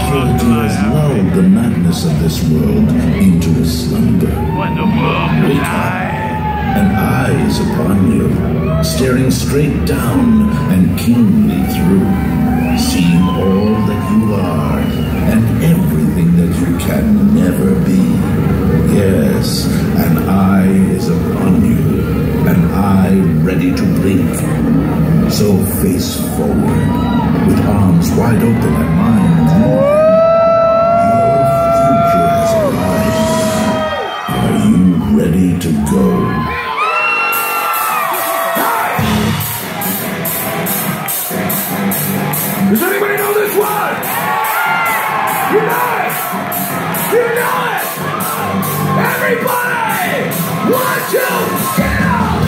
Tranquility has lulled the madness of this world into a slumber. Wake up, and eyes upon you, staring straight down and keenly through, seeing all that you are and everything that you can never be. Yes, an eye is upon you, an eye ready to blink. So face forward, with arms wide open and mind moving. Your future has arrived. Are you ready to go? Does anybody know this one? You know it! You know it! Everybody! 1, 2, get out!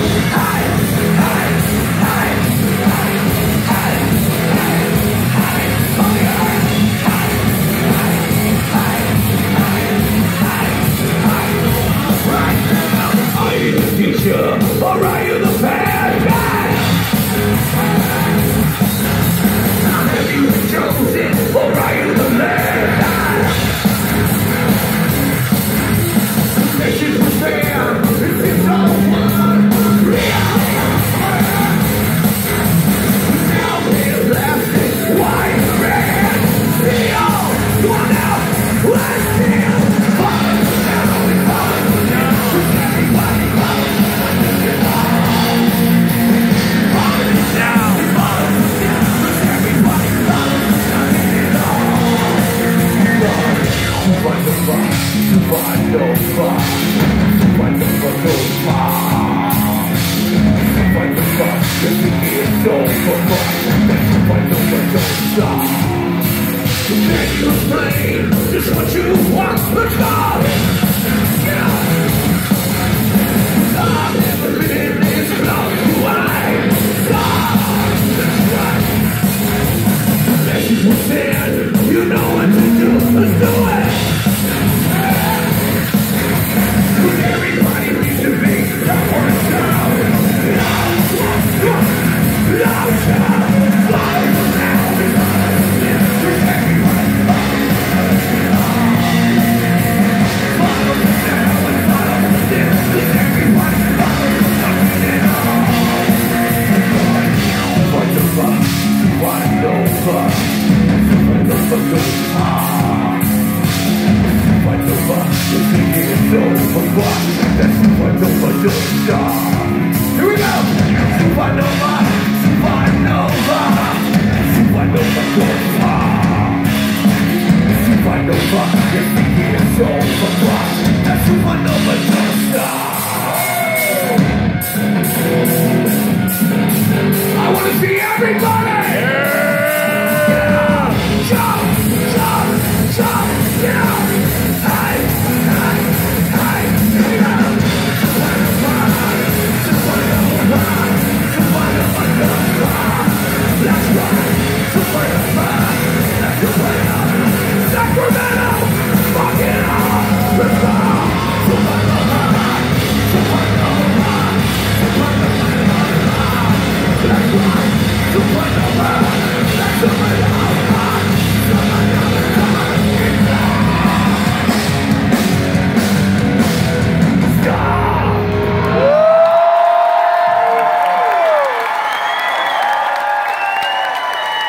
Are you the future or are you the past? Have you been chosen or are you the man? Nations will stand if it's all one. Now we're left white and red. We all want out. Let's stand. Just what you want, let's go! I've never been this close to I Message was sent, you know what to do, let's do it! Everybody needs to be that one sound. Fuck.